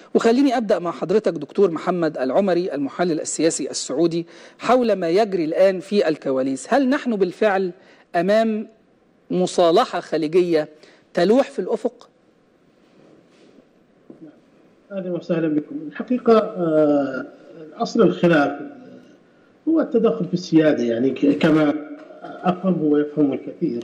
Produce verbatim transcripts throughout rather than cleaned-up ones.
وخليني أبدأ مع حضرتك دكتور محمد العمري المحلل السياسي السعودي حول ما يجري الآن في الكواليس. هل نحن بالفعل أمام مصالحة خليجية تلوح في الأفق؟ أهلا وسهلا بكم. الحقيقة أصل الخلاف هو التدخل في السيادة، يعني كما أفهم هو يفهم الكثير.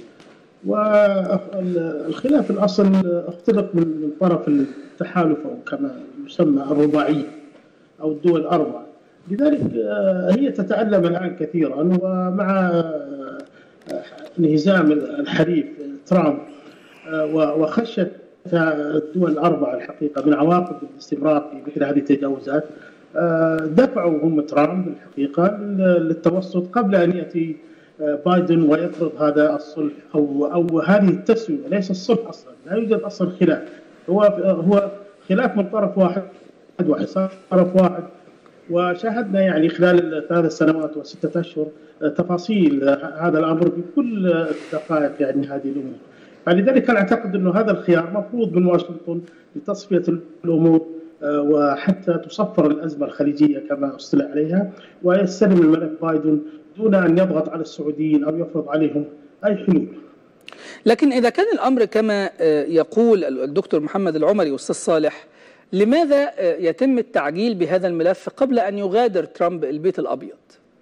والخلاف الأصل اختلق من طرف التحالف أو كما يسمى الرباعية أو الدول الأربع، لذلك هي تتألم الآن كثيرا. ومع انهزام الحليف ترامب وخشية الدول الأربعة الحقيقة من عواقب الاستمرار في مثل هذه التجاوزات، دفعوا هم ترامب الحقيقة للتوسط قبل أن يأتي بايدن ويفرض هذا الصلح أو أو هذه التسوية. ليس الصلح أصلا، لا يوجد أصلا خلاف، هو هو خلاف من طرف واحد واحد طرف واحد. وشاهدنا يعني خلال ثلاث سنوات وستة أشهر تفاصيل هذا الأمر بكل الدقائق يعني هذه الأمور. فلذلك أنا أعتقد أنه هذا الخيار مفروض من واشنطن لتصفية الأمور وحتى تصفر الأزمة الخليجية كما اصطلح عليها، ويستلم الملف بايدن دون أن يضغط على السعوديين أو يفرض عليهم أي حلول. لكن إذا كان الأمر كما يقول الدكتور محمد العمري أستاذ صالح، لماذا يتم التعجيل بهذا الملف قبل أن يغادر ترامب البيت الأبيض؟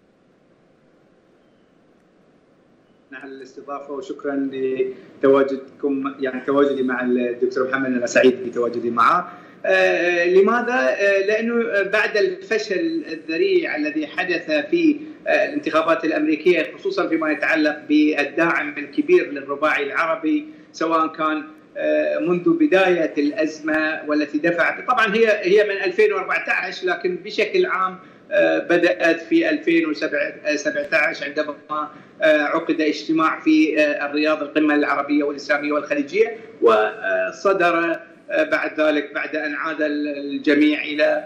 نحن الاستضافة وشكرا لتواجدكم، يعني تواجدي مع الدكتور محمد، أنا سعيد بتواجدي معه. آه لماذا؟ آه لأنه بعد الفشل الذريع الذي حدث في آه الانتخابات الأمريكية، خصوصا فيما يتعلق بالداعم الكبير للرباعي العربي، سواء كان آه منذ بداية الأزمة والتي دفعت، طبعا هي هي من ألفين وأربعة عشر، لكن بشكل عام آه بدأت في ألفين وسبعة عشر عندما آه عقد اجتماع في آه الرياض، القمة العربية والإسلامية والخليجية، وصدر بعد ذلك بعد أن عاد الجميع إلى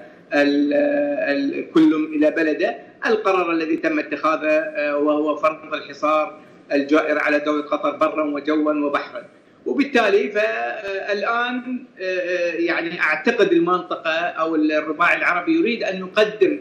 كل إلى بلده القرار الذي تم اتخاذه، وهو فرض الحصار الجائر على دولة قطر برا وجوا وبحرا. وبالتالي فالآن يعني أعتقد المنطقة أو الرباعي العربي يريد أن يقدم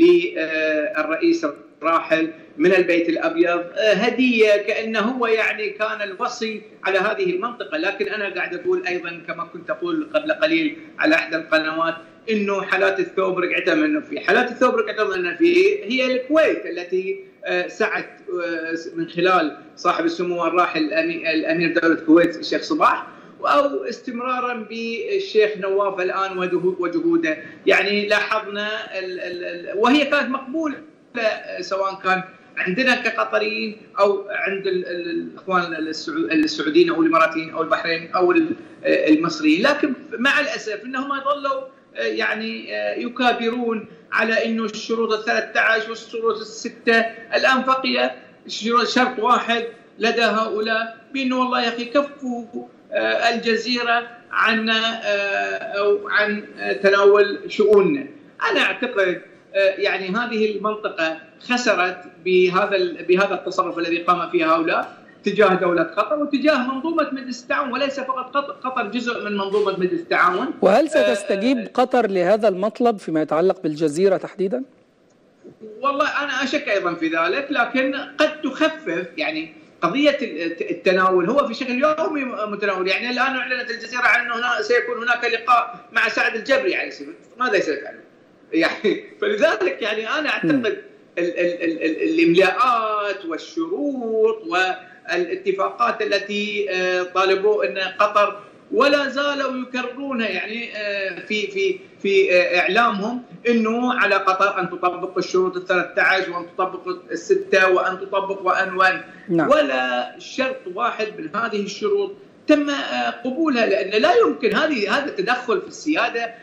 للرئيس الراحل من البيت الأبيض هدية، كأنه هو يعني كان الوصي على هذه المنطقة. لكن أنا قاعد أقول أيضا كما كنت أقول قبل قليل على إحدى القنوات إنه حالات الثوب رجعتها منه فيه، حالات الثوب رجعتها منه فيه هي الكويت التي سعت من خلال صاحب السمو الراحل الأمير دولة الكويت الشيخ صباح، أو استمرارا بالشيخ نواف الآن وجهوده. يعني لاحظنا وهي كانت مقبولة سواء كان عندنا كقطريين أو عند الإخوان السعوديين أو الإماراتيين أو البحرين أو المصريين، لكن مع الأسف أنهم ظلوا يعني يكابرون على أنه الشروط الثلاثة عشر والشروط الستة. الآن بقي شرط واحد لدى هؤلاء، بأنه والله يا أخي كفوا الجزيرة عن أو عن تناول شؤوننا. أنا أعتقد يعني هذه المنطقة خسرت بهذا بهذا التصرف الذي قام فيه هؤلاء تجاه دولة قطر وتجاه منظومة مجلس التعاون، وليس فقط قطر، قطر جزء من منظومة مجلس التعاون. وهل ستستجيب آه قطر لهذا المطلب فيما يتعلق بالجزيرة تحديدا؟ والله أنا أشك أيضا في ذلك، لكن قد تخفف يعني قضية التناول هو في شكل يومي متناول. يعني الآن أعلنت الجزيرة عن أنه سيكون هناك لقاء مع سعد الجبري على سبيل ماذا سيفعل؟ يعني فلذلك يعني أنا أعتقد ال ال ال ال الإملاءات والشروط والاتفاقات التي طالبوا أن قطر ولا زالوا يكررونها، يعني في في في إعلامهم إنه على قطر أن تطبق الشروط الثلاثة عشر وأن تطبق الستة وأن تطبق وأن وأن نعم. ولا شرط واحد من هذه الشروط تم قبولها، لأن لا يمكن هذه هذا التدخل في السيادة